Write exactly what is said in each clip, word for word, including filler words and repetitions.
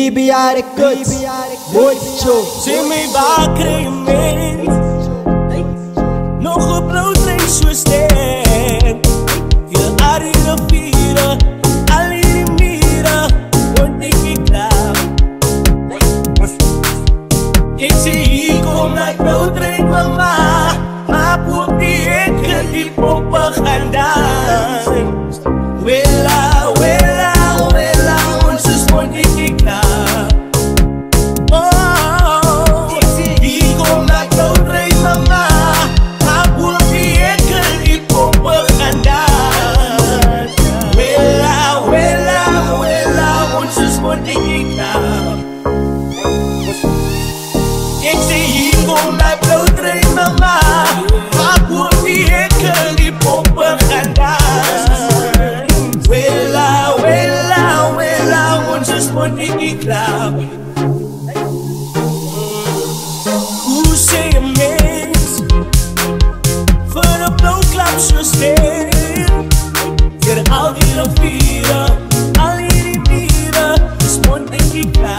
Baby, are the goods, mooi show. Sê my waar kry jy mens? Nog 'n blou trein so sterk. Jy are in 'n vierde, al hierdie mure, word ek nie klaar. Ek sê hier kom na blou trein mama, maar op die Hekke die poppe gaan dans. Wela, wela, wela, ons is word ek nie klaar. Ik zie hier kom bij blootrein mama, maar voor die Hekke die poppen gaan daar. Wela, wela, wela, ons is moet ik niet klaar. Hoe zeg je mens, voor de blauwklap zo steen, voor al die rivieren, al die mieren, is moet ik niet klaar.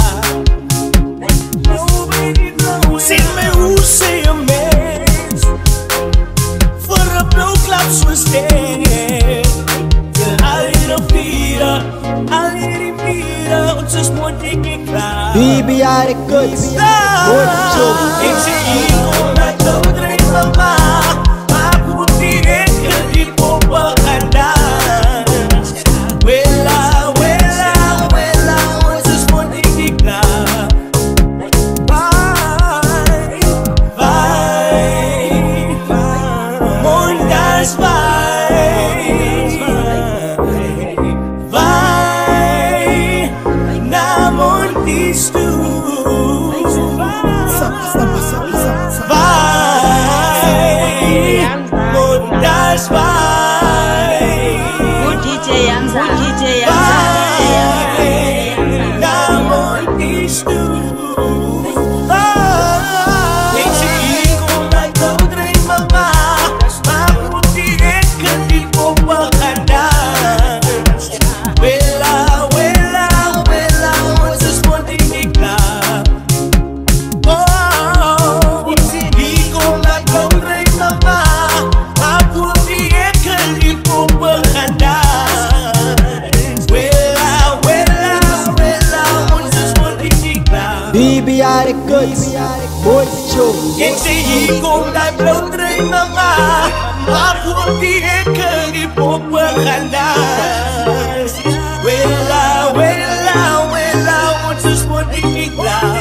Zeg me hoe zeg je mens, voor een blauwklap zo sterk. Voor al die rivieren, al die mieren, ons is moet ik niet klaar. Baby, are the goods, mooi show. Ik zie hier kom naar blootrein mama, maar op die Hekke die poppen gaan dans. Wela, wela, wela, ons is moet ik niet klaar. Baby, are the goods, mooi show. Ik zie hier kom bij blootrein mama, maar op die Hekke die poppen gaan dans. Wela, wela, wela, ons is moet ik niet klaar.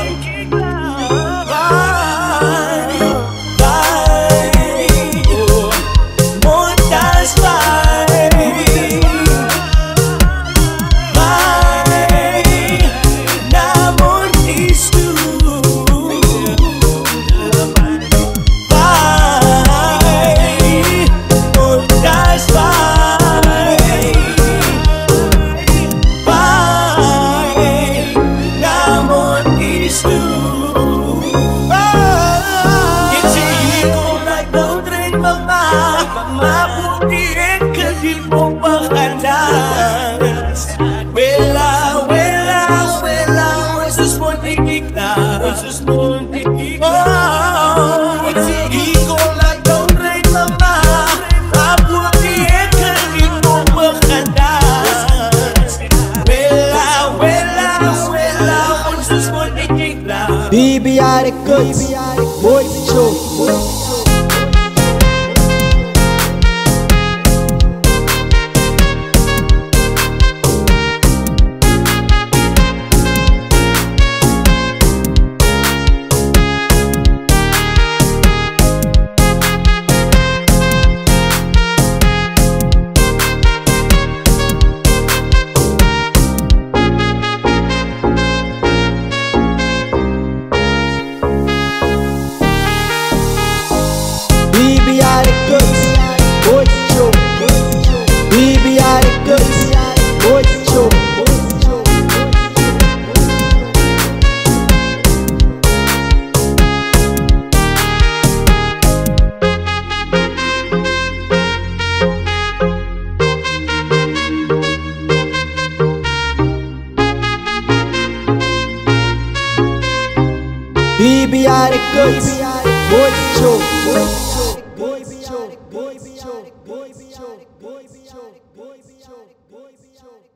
Maar op die Hekke die poppen gaan dans. Wela, wela, wela, ons is moet ik niet klaar. Ons is moet ik niet klaar. Ik zie hier kom naar blootrein mama, maar op die Hekke die poppen gaan dans. Wela, wela, wela, ons is moet ik niet klaar. Baby, are the goods, mooi show. E B R Records, boy bicho, boy bicho, boy bicho, boy bicho, boy bicho, boy bicho, boy bicho, boy bicho.